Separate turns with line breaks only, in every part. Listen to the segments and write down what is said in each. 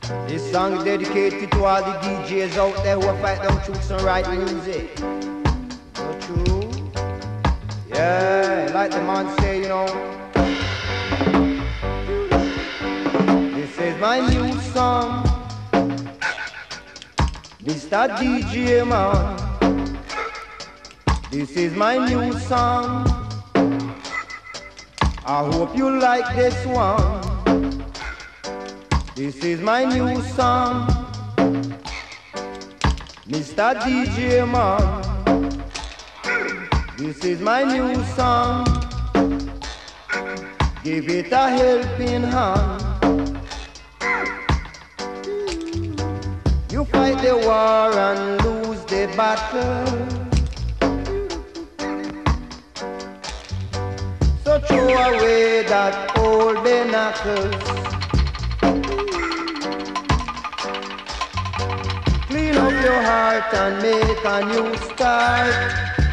This song is dedicated to all the DJs out there who fight down truths and write music. So true. Yeah, like the man say, you know. This is my new song, Mr. DJ man. This is my new song. I hope you like this one. This is my new song, Mr. DJ man. This is my new song. Give it a helping hand. You fight the war and lose the battle. So throw away that old knuckles. Clean up your heart and make a new start.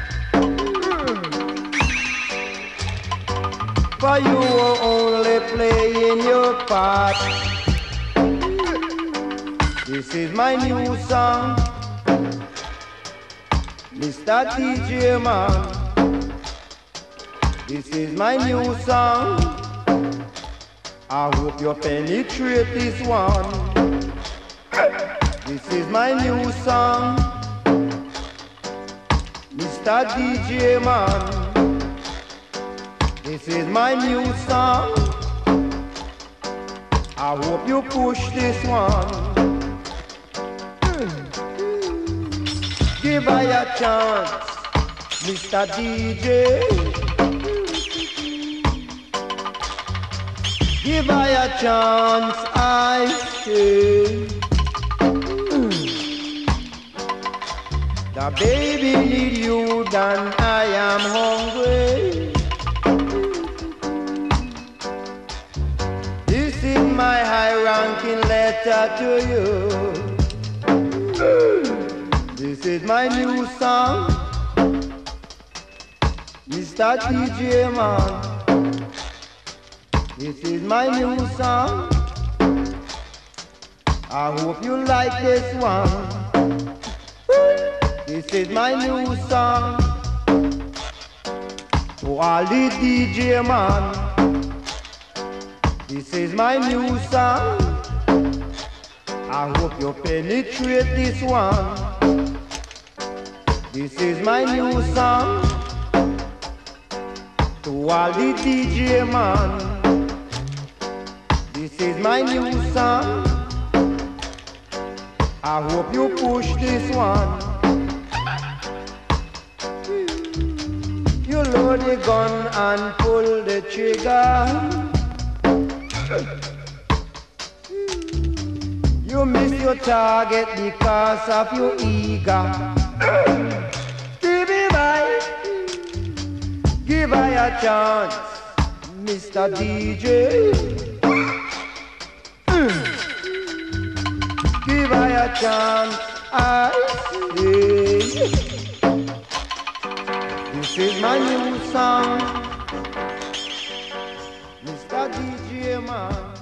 For you are only playing your part. This is my new song, Mr. DJ man. This is my new song. I hope you penetrate this one. This is my new song, Mr. DJ man. This is my new song. I hope you push this one. Give her a chance, Mr. DJ. Give her a chance, I say. The baby need you than I am hungry. This is my high-ranking letter to you. This is my new song, Mr. DJ man. This is my new song. I hope you like this one. This is my new song. To all the DJ man. This is my new song. I hope you penetrate this one. This is my new song. To all the DJ man. This is my new song. I hope you push this one. You load the gun and pull the trigger. You miss your target because of your ego. Give her a chance, Mr. DJ. Give her a chance, I say. This is my new song, Mr. DJ man.